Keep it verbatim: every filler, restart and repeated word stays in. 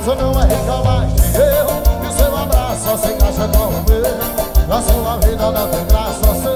caso não é reclamar de erro, e o seu abraço só se encaixa com o meu. Na sua vida não tem graça,